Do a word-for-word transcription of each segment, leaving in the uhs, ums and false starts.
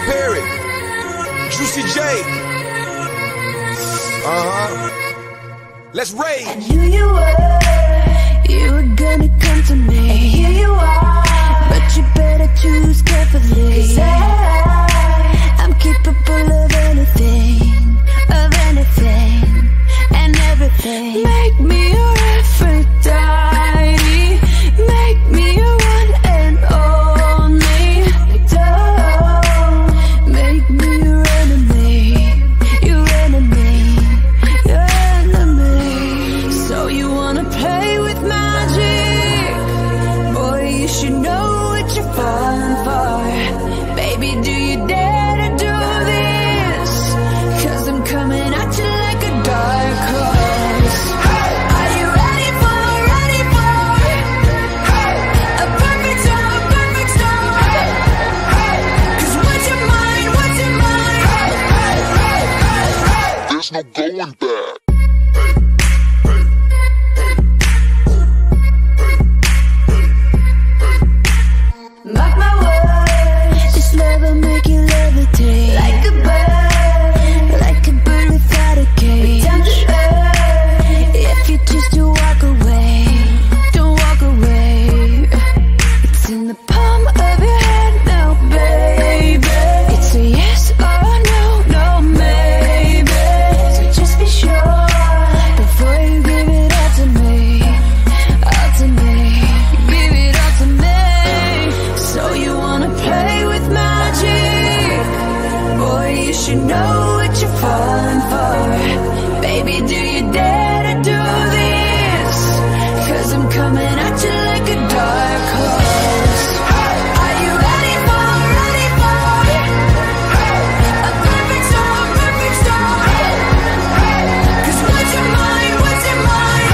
Perry, Juicy J. Uh-huh. Let's rage. I knew you were, you were gonna come to me. And here you are, but you better choose carefully. 'Cause I, I'm capable of anything, of anything, and everything. Make me your Aphrodite, make me your one and only. Don't make me your enemy, your enemy, your enemy. So you wanna play with magic? Boy, you should know what you're falling for. Baby, do you dare to do this? 'Cause I'm coming at you like a dark horse. Are you ready for, ready for a perfect storm, a perfect storm? 'Cause what's your mind, what's your mind? There's no going back. Mark my words, this love will make you levitate like a bird, like a bird without a cage. Down to earth, if you choose to walk away, don't walk away. It's in the palm of your hand now, baby. It's a yes or a no, no maybe. So just be sure before you give it all to me, all to me, give it all to me. So you wanna play with magic? Boy, you should know what you're falling for. Baby, do you dare to do this? 'Cause I'm coming at you like a dark horse. Are you ready for, ready for a perfect storm, perfect storm? 'Cause what's your mind, what's your mind?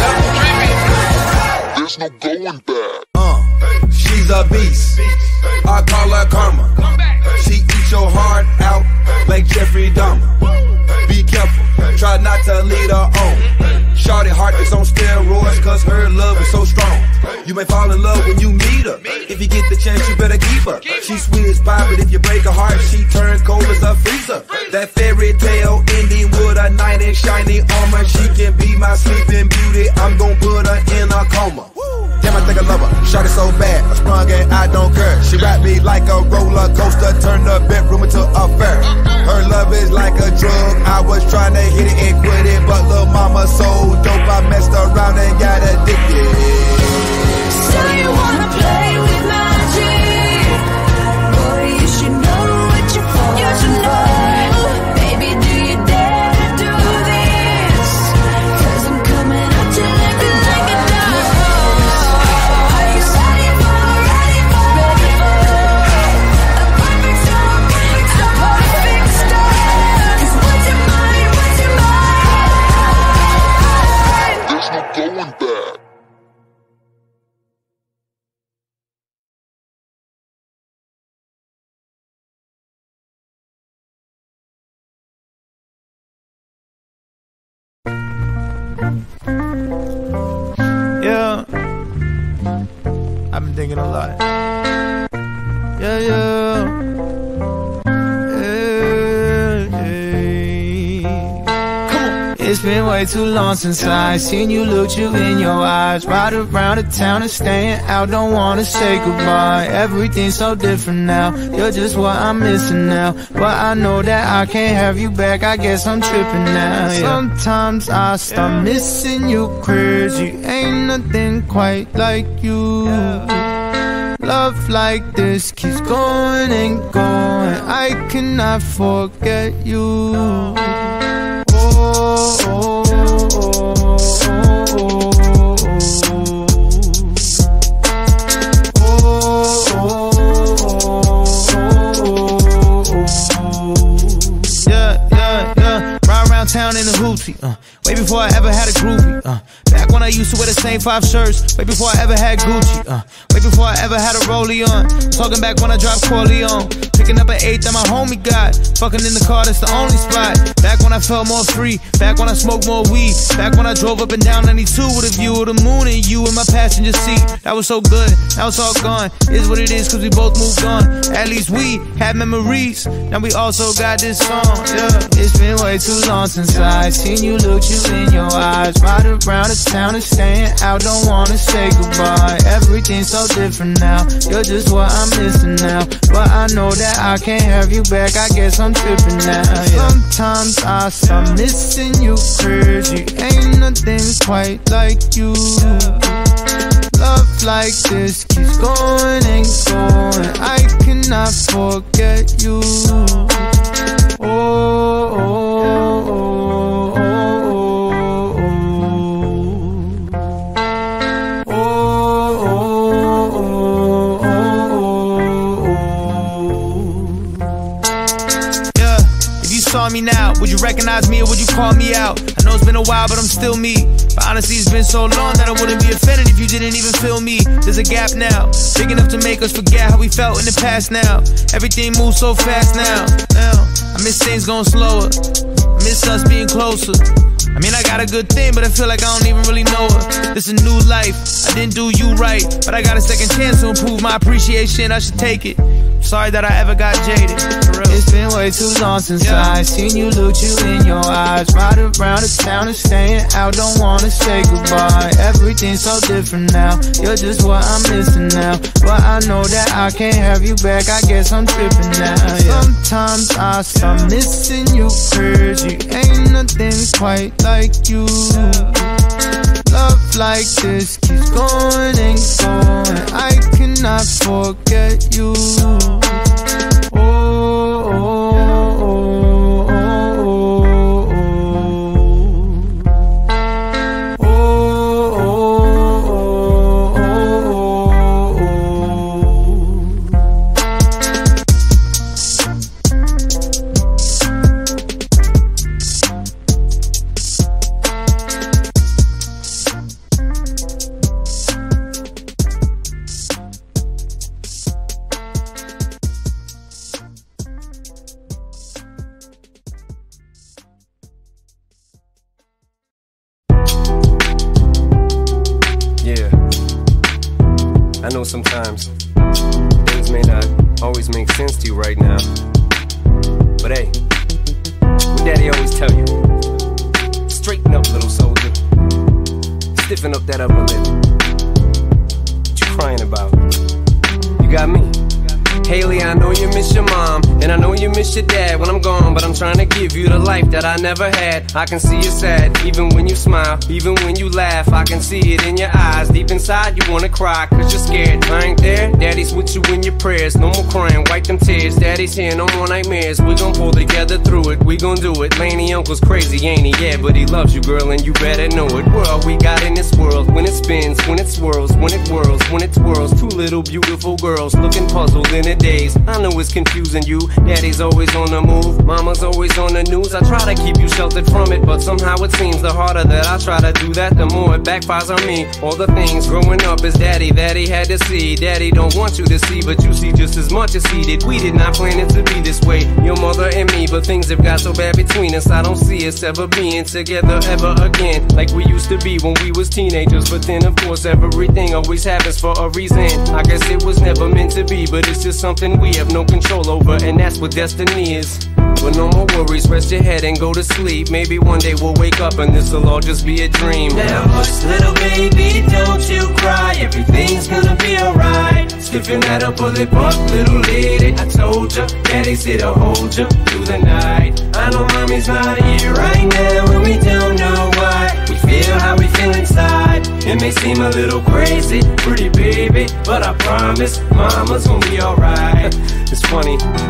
There's no going back. Uh, she's a beast. I call her karma. She eats your heart out like Jeffrey Dahmer. Be careful, try not to lead her on. Shorty heart is on steroids 'cause her love is so strong. You may fall in love when you meet her. If you get the chance, you better keep her. She's sweet as pie, but if you break her heart, she turns cold as a freezer. That fairy tale ending with a knight in shiny armor. She can be my sleeping beauty. I'm gon' put her in a coma. Damn, I think I love her. Shot it so bad, I sprung and I don't care. She wrapped me like a roller coaster, turned the bedroom into a fair. Her love is like a drug. I was trying to hit it and quit it, but lil' mama so dope, I messed around and got addicted. So you wanna play with magic? Boy, you should know what you're falling for. Baby, do you dare to do this? 'Cause I'm coming at you like a, like a dark horse. Are you ready for, ready for, ready for a perfect storm, a perfect storm? 'Cause what's your mind, what's your mind? There's no going back. Yeah, I've been thinking a lot. Yeah, yeah. Hey, hey. Come on. It's been way too long since I seen you, looked you in your eyes. Ride around the town and staying out, don't wanna say goodbye. Everything's so different now, you're just what I'm missing now. But I know that I can't have you back, I guess I'm tripping now, yeah. Sometimes I start missing you crazy, ain't nothing quite like you. Love like this keeps going and going, I cannot forget you. Oh, oh, oh, town in a hoochie, uh, way before I ever had a groupie, uh, back when I used to wear the same five shirts, way before I ever had Gucci, uh, way before I ever had a rollie on, talking back when I dropped Corleone, Picking up an eighth that my homie got. Fucking in the car, that's the only spot. Back when I felt more free. Back when I smoked more weed. Back when I drove up and down ninety-two with a view of the moon and you in my passenger seat. That was so good, now it's all gone. Is what it is, cause we both moved on. At least we had memories. Now we also got this song, yeah. It's been way too long since I seen you, looked you in your eyes. Ride around the town and staying out, don't wanna say goodbye. Everything's so different now, you're just what I'm missing now. But I know that I can't have you back, I guess I'm tripping now, yeah. Sometimes I start missing you crazy. Ain't nothing quite like you. Love like this keeps going and going. I cannot forget you. Oh, oh, oh, oh, oh, oh, oh, oh, oh. Yeah, if you saw me now, would you recognize me or would you call me out? I know it's been a while, but I'm still me. But honestly, it's been so long that I wouldn't be offended if you didn't even feel me. There's a gap now, big enough to make us forget how we felt in the past now. Everything moves so fast now, now. I miss things going slower, I miss us being closer. I mean, I got a good thing, but I feel like I don't even really know her. This a new life, I didn't do you right, but I got a second chance to improve my appreciation, I should take it. Sorry that I ever got jaded, for real. It's been way too long since yeah. I seen you, looked you in your eyes. Ride around the town and staying out, don't wanna say goodbye. Everything's so different now, you're just what I'm missing now. But I know that I can't have you back, I guess I'm tripping now, yeah. Sometimes I start missing you crazy. Ain't nothing quite like you. Love like this keeps going and going. I cannot forget you. Oh, oh, oh, oh, oh, oh, oh, I know sometimes things may not always make sense to you right now, but hey, what Daddy always tell you, straighten up, little soldier, stiffen up that upper lip. What you crying about? You got me. Haley, I know you miss your mom, and I know you miss your dad when I'm gone, but I'm trying to give you the life that I never had. I can see you sad, even when you smile, even when you laugh, I can see it in your eyes. Deep inside you wanna cry, cause you're scared. I ain't there, Daddy's with you in your prayers. No more crying, wipe them tears. Daddy's here, no more nightmares. We gon' pull together through it, we gon' do it. Laney uncle's crazy, ain't he? Yeah, but he loves you, girl, and you better know it. We're all we got in this world, when it spins, when it swirls, when it whirls, when it twirls. Two little beautiful girls looking puzzled in a daze. I know it's confusing you. Daddy's always on the move, mama's always on the news. I try to keep you sheltered from it, but somehow it seems the harder that I try to do that, the more it backfires on me. All the things growing up as daddy that he had to see, daddy don't want you to see, but you see just as much as he did. We did not plan it to be this way, your mother and me, but things have got so bad between us. I don't see us ever being together ever again, like we used to be when we was teenagers. But then of course everything always happens for a reason. I guess it was never meant to be, but it's just something we have no control over, and that's what destiny is. But no more worries, rest your head and go to sleep. Maybe one day we'll wake up and this'll all just be a dream. Now hush, little baby, don't you cry. Everything's gonna be alright. Stiffen that upper lip up, little lady. I told ya, Daddy's here to hold ya through the night. I know mommy's not here right now, and we don't know why. We feel how we feel inside. It may seem a little crazy, pretty baby, but I promise mama's gonna be alright. It's funny, I remember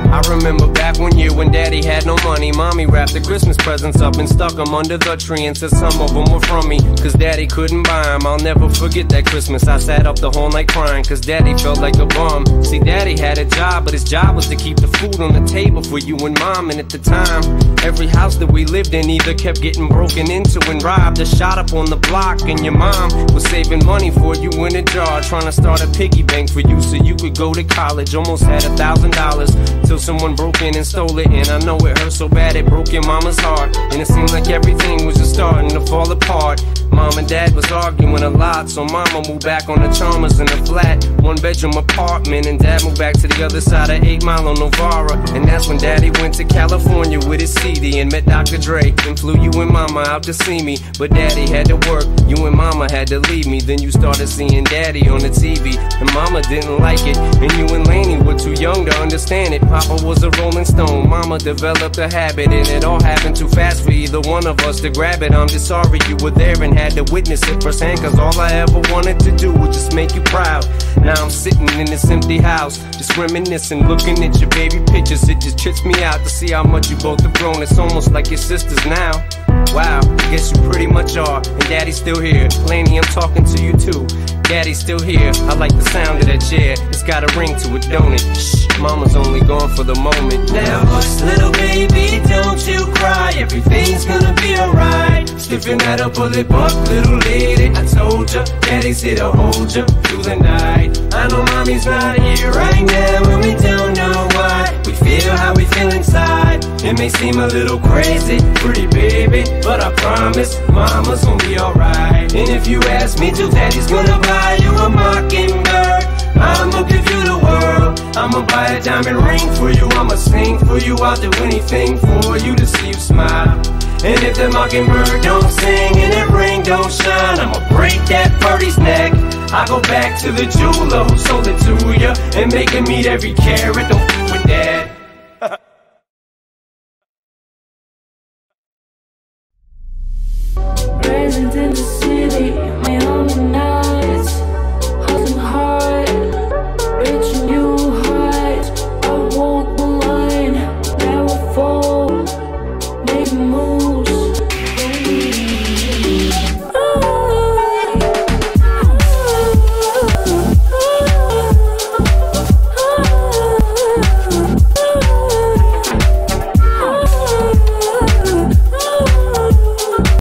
remember back one year when daddy had no money. Mommy wrapped the Christmas presents up and stuck them under the tree and said some of them were from me, cause daddy couldn't buy them. I'll never forget that Christmas. I sat up the whole night crying cause daddy felt like a bum. See, daddy had a job, but his job was to keep the food on the table for you and mom. And at the time, every house that we lived in either kept getting broken into and robbed or shot up on the block. And your mom was saving money for you in a jar, trying to start a piggy bank for you so you could go to college. Almost had a thousand dollars till someone broke in and stole it. And I know it hurt so bad it broke your mama's heart. And it seemed like everything was just starting to fall apart. Mom and dad was arguing a lot, so mama moved back on the Chalmers in a flat one bedroom apartment, and dad moved back to the other side of eight Mile on Novara. And that's when daddy went to California with his C D and met Doctor Dre and flew you and mama out to see me. But daddy had to work, you and mama had to leave me. Then you started seeing daddy on the T V, and mama didn't like it, and you and Laney were too young to understand it. Papa was a Rolling Stone, mama developed a habit, and it all happened too fast for either one of us to grab it. I'm just sorry you were there and had to witness it firsthand, cause all I ever wanted to do was just make you proud. Now I'm sitting in this empty house, just reminiscing, looking at your baby pictures. It just trips me out to see how much you both have grown. It's almost like your sisters now. Wow, I guess you pretty much are. And daddy's still here. Laney, I'm talking to you too. Daddy's still here. I like the sound of that chair. It's got a ring to it, don't it? Shh, mama's only gone for the moment. Now hush, little baby, don't you cry. Everything's gonna be alright. Stiffen that up, pull it up, little lady. I told ya, daddy's here to hold ya through the night. I know mommy's not here right now, and we don't know why. We feel how we feel inside. It may seem a little crazy, pretty baby, but I promise mama's gonna be alright. And if you ask me to, daddy's gonna buy you a mockingbird. I'ma give you the world. I'ma buy a diamond ring for you. I'ma sing for you. I'll do anything for you to see you smile. And if the mockingbird don't sing and that ring don't shine, I'ma break that birdie's neck. I go back to the jeweler who sold it to ya and make him meet every carat. Don't f with that.